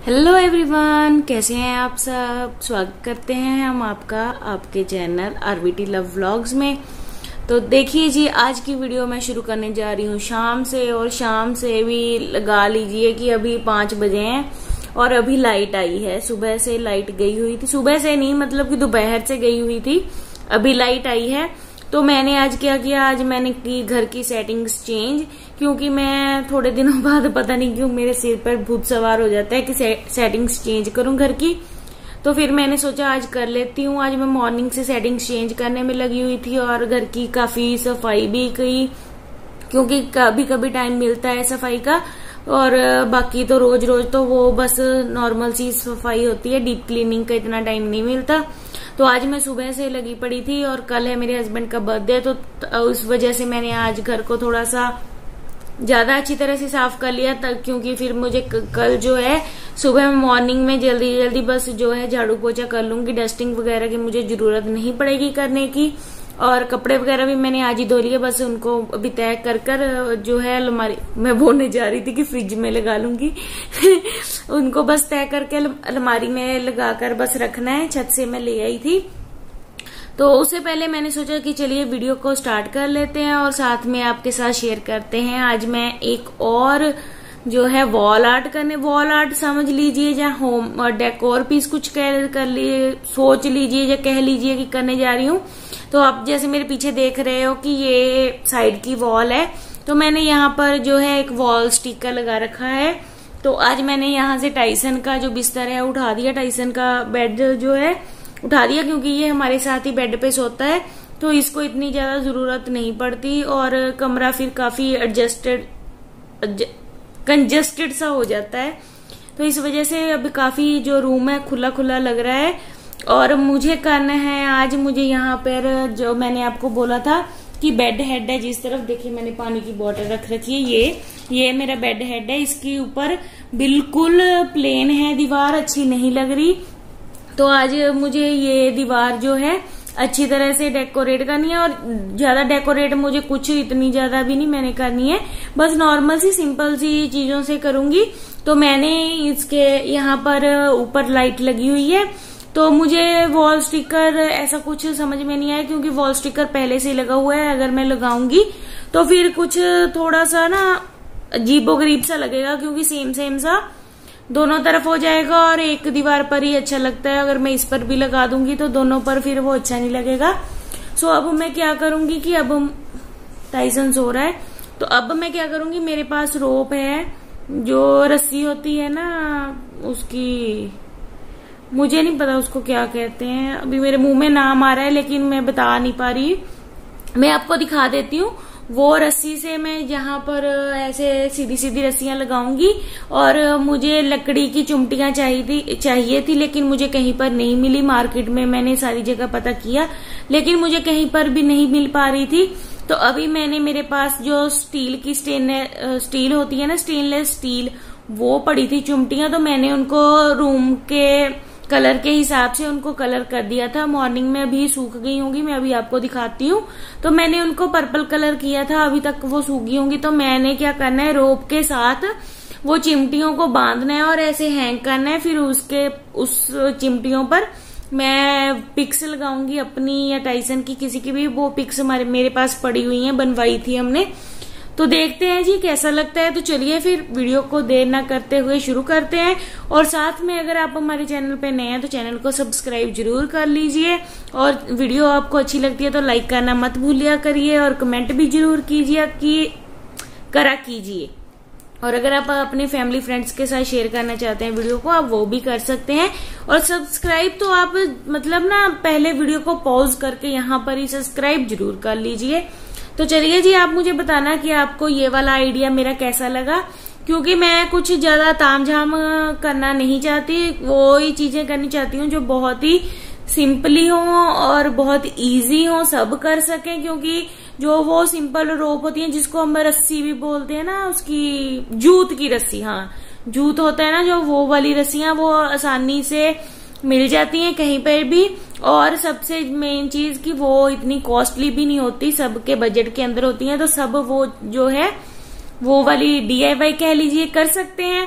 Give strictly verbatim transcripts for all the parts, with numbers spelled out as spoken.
Hello everyone, कैसे हैं आप सब। स्वागत करते हैं हम आपका आपके चैनल आरवीटी लव व्लॉग्स में। तो देखिए जी, आज की वीडियो मैं शुरू करने जा रही हूँ शाम से। और शाम से भी लगा लीजिए कि अभी पांच बजे हैं और अभी लाइट आई है। सुबह से लाइट गई हुई थी, सुबह से नहीं मतलब कि दोपहर से गई हुई थी, अभी लाइट आई है। तो मैंने आज क्या किया, आज मैंने की घर की सेटिंग्स चेंज, क्योंकि मैं थोड़े दिनों बाद पता नहीं क्यों मेरे सिर पर भूत सवार हो जाता है कि से, सेटिंग्स चेंज करूं घर की। तो फिर मैंने सोचा आज कर लेती हूँ। आज मैं मॉर्निंग से सेटिंग्स चेंज करने में लगी हुई थी और घर की काफी सफाई भी की, क्योंकि कभी कभी टाइम मिलता है सफाई का। और बाकी तो रोज रोज तो वो बस नॉर्मल सी सफाई होती है, डीप क्लीनिंग का इतना टाइम नहीं मिलता। तो आज मैं सुबह से लगी पड़ी थी और कल है मेरे हस्बैंड का बर्थडे, तो उस वजह से मैंने आज घर को थोड़ा सा ज्यादा अच्छी तरह से साफ कर लिया तक, क्योंकि फिर मुझे कल जो है सुबह मॉर्निंग में जल्दी जल्दी बस जो है झाड़ू पोछा कर लूंगी। डस्टिंग वगैरह की मुझे जरूरत नहीं पड़ेगी करने की। और कपड़े वगैरह भी मैंने आज ही धो लिए, बस उनको अभी तय कर कर जो है अलमारी मैं बोलने जा रही थी कि फ्रिज में लगा लूंगी उनको बस तय करके अलमारी में लगाकर बस रखना है। छत से मैं ले आई थी, तो उससे पहले मैंने सोचा कि चलिए वीडियो को स्टार्ट कर लेते हैं और साथ में आपके साथ शेयर करते हैं। आज मैं एक और जो है वॉल आर्ट करने, वॉल आर्ट समझ लीजिए या होम डेकोर पीस कुछ कह कर लिए सोच लीजिए या कह लीजिए कि करने जा रही हूँ। तो आप जैसे मेरे पीछे देख रहे हो कि ये साइड की वॉल है, तो मैंने यहाँ पर जो है एक वॉल स्टिकर लगा रखा है। तो आज मैंने यहाँ से टाइसन का जो बिस्तर है उठा दिया, टाइसन का बेड जो है उठा दिया, क्योंकि ये हमारे साथ ही बेड पे सोता है, तो इसको इतनी ज्यादा जरूरत नहीं पड़ती और कमरा फिर काफी एडजस्टेड कंजस्टेड सा हो जाता है। तो इस वजह से अभी काफी जो रूम है खुला खुला लग रहा है। और मुझे करना है आज, मुझे यहाँ पर जो मैंने आपको बोला था कि बेड हेड है जिस तरफ, देखिए मैंने पानी की बोतल रख रखी है, ये ये मेरा बेड हेड है। इसके ऊपर बिल्कुल प्लेन है दीवार, अच्छी नहीं लग रही। तो आज मुझे ये दीवार जो है अच्छी तरह से डेकोरेट करनी है। और ज्यादा डेकोरेट मुझे कुछ इतनी ज्यादा भी नहीं मैंने करनी है, बस नॉर्मल सी सिंपल सी चीजों से करूंगी। तो मैंने इसके यहाँ पर ऊपर लाइट लगी हुई है, तो मुझे वॉल स्टिकर ऐसा कुछ समझ में नहीं आया, क्योंकि वॉल स्टिकर पहले से लगा हुआ है। अगर मैं लगाऊंगी तो फिर कुछ थोड़ा सा ना अजीबोगरीब सा लगेगा, क्योंकि सेम सेम सा दोनों तरफ हो जाएगा और एक दीवार पर ही अच्छा लगता है। अगर मैं इस पर भी लगा दूंगी तो दोनों पर फिर वो अच्छा नहीं लगेगा। सो अब मैं क्या करूंगी कि अब टाइसन सो रहा है, तो अब मैं क्या करूंगी, मेरे पास रोप है, जो रस्सी होती है ना उसकी, मुझे नहीं पता उसको क्या कहते हैं, अभी मेरे मुंह में नाम आ रहा है लेकिन मैं बता नहीं पा रही। मैं आपको दिखा देती हूँ। वो रस्सी से मैं यहाँ पर ऐसे सीधी सीधी रस्सियां लगाऊंगी। और मुझे लकड़ी की चिमटियां चाहिए थी चाहिए थी लेकिन मुझे कहीं पर नहीं मिली। मार्केट में मैंने सारी जगह पता किया लेकिन मुझे कहीं पर भी नहीं मिल पा रही थी। तो अभी मैंने, मेरे पास जो स्टील की स्टेनलेस स्टील होती है ना, स्टेनलेस स्टील, वो पड़ी थी चिमटियां, तो मैंने उनको रूम के कलर के हिसाब से उनको कलर कर दिया था। मॉर्निंग में अभी सूख गई होंगी, मैं अभी आपको दिखाती हूँ। तो मैंने उनको पर्पल कलर किया था, अभी तक वो सूखी होंगी। तो मैंने क्या करना है, रोप के साथ वो चिमटियों को बांधना है और ऐसे हैंग करना है। फिर उसके उस चिमटियों पर मैं पिक्स लगाऊंगी अपनी या टाइसन की, किसी की भी। वो पिक्स हमारे मेरे पास पड़ी हुई है, बनवाई थी हमने। तो देखते हैं जी कैसा लगता है। तो चलिए फिर वीडियो को देर ना करते हुए शुरू करते हैं। और साथ में अगर आप हमारे चैनल पे नए हैं तो चैनल को सब्सक्राइब जरूर कर लीजिए। और वीडियो आपको अच्छी लगती है तो लाइक करना मत भूलिया करिए और कमेंट भी जरूर कीजिए कि करा कीजिए। और अगर आप अपने फैमिली फ्रेंड्स के साथ शेयर करना चाहते हैं वीडियो को, आप वो भी कर सकते हैं। और सब्सक्राइब तो आप मतलब ना पहले वीडियो को पॉज करके यहाँ पर ही सब्सक्राइब जरूर कर लीजिए। तो चलिए जी, आप मुझे बताना कि आपको ये वाला आइडिया मेरा कैसा लगा, क्योंकि मैं कुछ ज्यादा तामझाम करना नहीं चाहती, वो ही चीजें करनी चाहती हूँ जो बहुत ही सिंपली हो और बहुत इजी हो, सब कर सकें। क्योंकि जो वो सिंपल रोप होती है जिसको हम रस्सी भी बोलते हैं ना, उसकी जूत की रस्सी, हाँ जूत होता है ना जो, वो वाली रस्सियां वो आसानी से मिल जाती हैं कहीं पर भी। और सबसे मेन चीज कि वो इतनी कॉस्टली भी नहीं होती, सबके बजट के अंदर होती हैं। तो सब वो जो है वो वाली डी आई वाई कह लीजिए कर सकते हैं।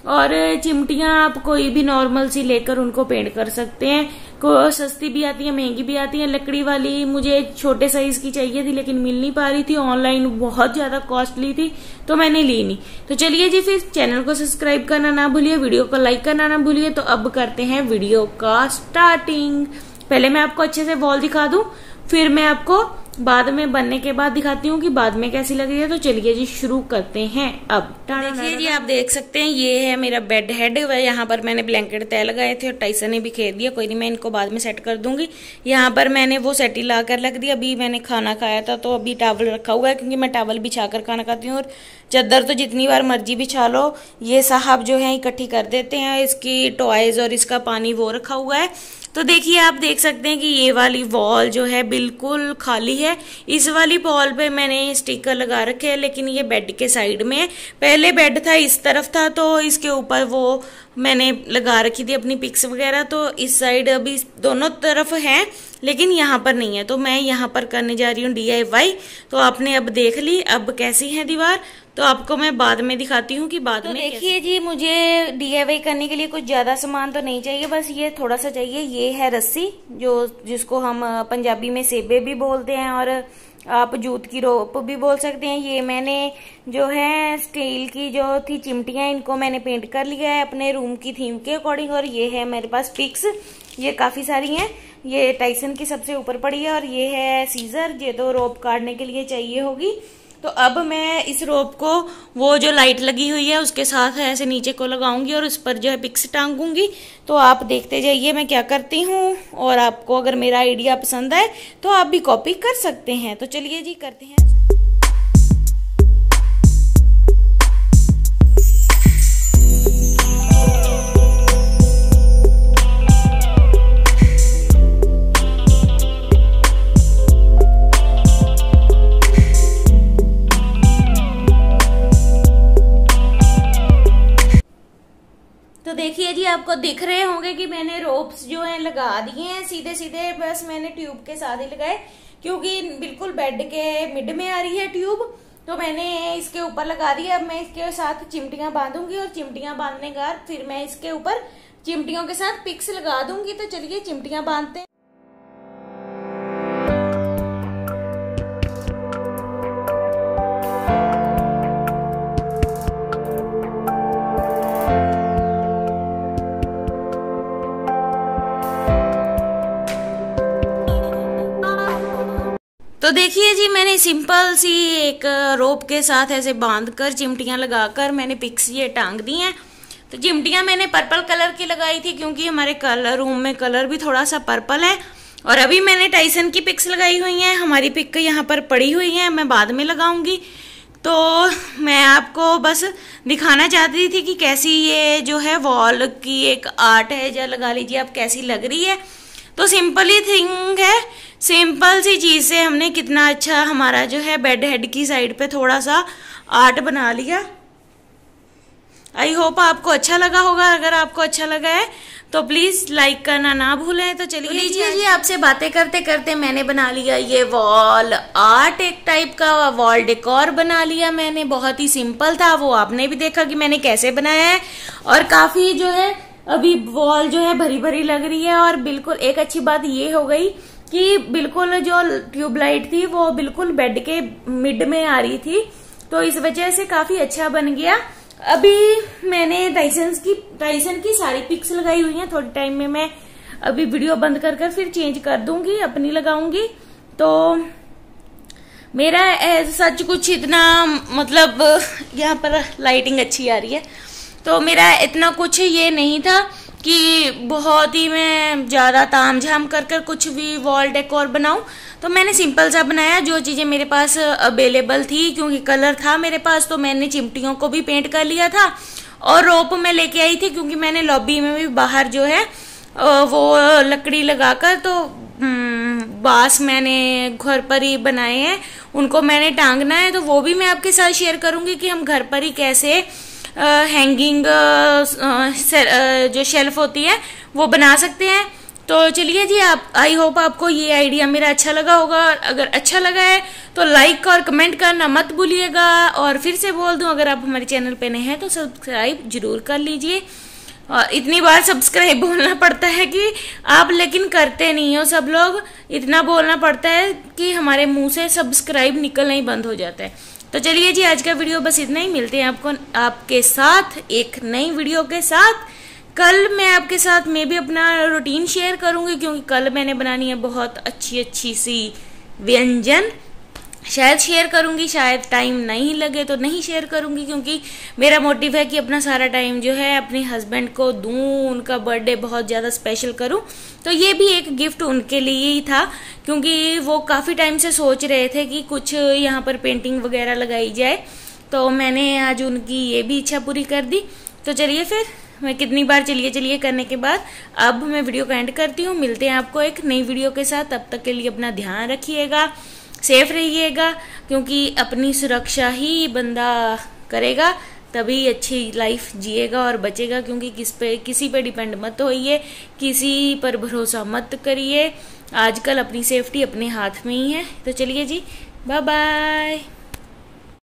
और चिमटियां आप कोई भी नॉर्मल सी लेकर उनको पेंट कर सकते हैं। को सस्ती भी आती है, महंगी भी आती है। लकड़ी वाली मुझे छोटे साइज की चाहिए थी लेकिन मिल नहीं पा रही थी, ऑनलाइन बहुत ज्यादा कॉस्टली थी तो मैंने ली नहीं। तो चलिए जी, फिर चैनल को सब्सक्राइब करना ना भूलिए, वीडियो को लाइक करना ना भूलिए। तो अब करते हैं वीडियो का स्टार्टिंग। पहले मैं आपको अच्छे से वॉल दिखा दूं, फिर मैं आपको बाद में बनने के बाद दिखाती हूँ कि बाद में कैसी लग रही है। तो चलिए जी शुरू करते हैं। अब देखिए जी, आप देख सकते हैं ये है मेरा बेड हेड। यहाँ पर मैंने ब्लैंकेट तय लगाए थे और टाइसन ने भी खेल दिया। कोई नहीं, मैं इनको बाद में सेट कर दूंगी। यहाँ पर मैंने वो सेटी ला कर रख दी। अभी मैंने खाना खाया था तो अभी टावल रखा हुआ है, क्योंकि मैं टावल बिछा कर खाना खाती हूँ। और चादर तो जितनी बार मर्जी बिछा लो, ये साहब जो है इकट्ठी कर देते हैं। इसकी टॉयज और इसका पानी वो रखा हुआ है। तो देखिए, आप देख सकते हैं कि ये वाली वॉल जो है बिल्कुल खाली है। इस वाली वॉल पे मैंने स्टिकर लगा रखे हैं, लेकिन ये बेड के साइड में है। पहले बेड था इस तरफ था तो इसके ऊपर वो मैंने लगा रखी थी अपनी पिक्स वगैरह। तो इस साइड अभी दोनों तरफ है लेकिन यहाँ पर नहीं है। तो मैं यहाँ पर करने जा रही हूँ डी आई वाई। तो आपने अब देख ली अब कैसी है दीवार, तो आपको मैं बाद में दिखाती हूँ कि बाद तो में देखिए जी, मुझे डी आई वाई करने के लिए कुछ ज्यादा सामान तो नहीं चाहिए, बस ये थोड़ा सा चाहिए। ये है रस्सी, जो जिसको हम पंजाबी में सेबे भी बोलते हैं और आप जूत की रोप भी बोल सकते हैं। ये मैंने जो है स्टील की जो थी चिमटियां, इनको मैंने पेंट कर लिया है अपने रूम की थीम के अकॉर्डिंग। और ये है मेरे पास पिक्स, ये काफी सारी हैं। ये टाइसन की सबसे ऊपर पड़ी है। और ये है सीजर, ये तो रोप काटने के लिए चाहिए होगी। तो अब मैं इस रोप को वो जो लाइट लगी हुई है उसके साथ ऐसे नीचे को लगाऊंगी और उस पर जो है पिक्स टांगूंगी। तो आप देखते जाइए मैं क्या करती हूँ, और आपको अगर मेरा आइडिया पसंद आए तो आप भी कॉपी कर सकते हैं। तो चलिए जी करते हैं। तो देखिए जी, आपको दिख रहे होंगे कि मैंने रोप्स जो है लगा दिए हैं सीधे सीधे। बस मैंने ट्यूब के साथ ही लगाए, क्योंकि बिल्कुल बेड के मिड में आ रही है ट्यूब। तो मैंने इसके ऊपर लगा दिया। अब मैं इसके साथ चिमटियां बांधूंगी और चिमटियां बांधने के बाद फिर मैं इसके ऊपर चिमटियों के साथ पिक्स लगा दूंगी। तो चलिए चिमटियां बांधते हैं। तो देखिए जी, मैंने सिंपल सी एक रोप के साथ ऐसे बांधकर चिमटियां लगाकर मैंने पिक्स ये टांग दी हैं। तो चिमटियां मैंने पर्पल कलर की लगाई थी, क्योंकि हमारे कलर रूम में कलर भी थोड़ा सा पर्पल है। और अभी मैंने टाइसन की पिक्स लगाई हुई हैं। हमारी पिक यहाँ पर पड़ी हुई है, मैं बाद में लगाऊंगी। तो मैं आपको बस दिखाना चाहती थी कि कैसी ये जो है वॉल की एक आर्ट है, या लगा लीजिए आप कैसी लग रही है। तो सिंपल ही थिंग है, सिंपल सी चीज से हमने कितना अच्छा हमारा जो है बेड हेड की साइड पे थोड़ा सा आर्ट बना लिया। आई होप आपको अच्छा लगा होगा। अगर आपको अच्छा लगा है तो प्लीज लाइक करना ना भूलें। तो चलिए लीजिए जी, आपसे बातें करते करते मैंने बना लिया ये वॉल आर्ट, एक टाइप का वॉल डेकोर बना लिया मैंने। बहुत ही सिंपल था, वो आपने भी देखा कि मैंने कैसे बनाया है। और काफी जो है अभी वॉल जो है भरी भरी लग रही है। और बिल्कुल एक अच्छी बात ये हो गई कि बिल्कुल जो ट्यूबलाइट थी वो बिल्कुल बेड के मिड में आ रही थी, तो इस वजह से काफी अच्छा बन गया। अभी मैंने टाइसन की टाइसन की सारी पिक्स लगाई हुई हैं। थोड़ी टाइम में मैं अभी वीडियो बंद कर कर फिर चेंज कर दूंगी, अपनी लगाऊंगी। तो मेरा सच कुछ इतना मतलब यहाँ पर लाइटिंग अच्छी आ रही है, तो मेरा इतना कुछ ये नहीं था कि बहुत ही मैं ज्यादा ताम झाम कर कर कुछ भी वॉल डेकोर बनाऊं। तो मैंने सिंपल सा बनाया, जो चीजें मेरे पास अवेलेबल थी, क्योंकि कलर था मेरे पास। तो मैंने चिमटियों को भी पेंट कर लिया था और रोप में लेके आई थी, क्योंकि मैंने लॉबी में भी बाहर जो है वो लकड़ी लगाकर तो बांस मैंने घर पर ही बनाए हैं, उनको मैंने टांगना है। तो वो भी मैं आपके साथ शेयर करूंगी कि हम घर पर ही कैसे हैंगिंग जो शेल्फ होती है वो बना सकते हैं। तो चलिए जी, आप आई होप आपको ये आइडिया मेरा अच्छा लगा होगा। अगर अच्छा लगा है तो लाइक और कमेंट करना मत भूलिएगा। और फिर से बोल दूं, अगर आप हमारे चैनल पे नए हैं तो सब्सक्राइब जरूर कर लीजिए। और इतनी बार सब्सक्राइब बोलना पड़ता है कि आप लेकिन करते नहीं हो सब लोग। इतना बोलना पड़ता है कि हमारे मुंह से सब्सक्राइब निकलना ही बंद हो जाता है। तो चलिए जी, आज का वीडियो बस इतना ही। मिलते हैं आपको आपके साथ एक नई वीडियो के साथ। कल मैं आपके साथ मैं भी अपना रूटीन शेयर करूंगी, क्योंकि कल मैंने बनानी है बहुत अच्छी अच्छी सी व्यंजन। शायद शेयर करूंगी, शायद टाइम नहीं लगे तो नहीं शेयर करूंगी, क्योंकि मेरा मोटिव है कि अपना सारा टाइम जो है अपने हस्बैंड को दूं, उनका बर्थडे बहुत ज़्यादा स्पेशल करूं। तो ये भी एक गिफ्ट उनके लिए ही था, क्योंकि वो काफ़ी टाइम से सोच रहे थे कि कुछ यहाँ पर पेंटिंग वगैरह लगाई जाए। तो मैंने आज उनकी ये भी इच्छा पूरी कर दी। तो चलिए फिर, मैं कितनी बार चलिए चलिए करने के बाद अब मैं वीडियो को एंड करती हूँ। मिलते हैं आपको एक नई वीडियो के साथ। तब तक के लिए अपना ध्यान रखिएगा, सेफ रहिएगा, क्योंकि अपनी सुरक्षा ही बंदा करेगा तभी अच्छी लाइफ जिएगा और बचेगा। क्योंकि किस पे किसी पे डिपेंड मत होइए, किसी पर भरोसा मत करिए। आजकल अपनी सेफ्टी अपने हाथ में ही है। तो चलिए जी, बाय बाय।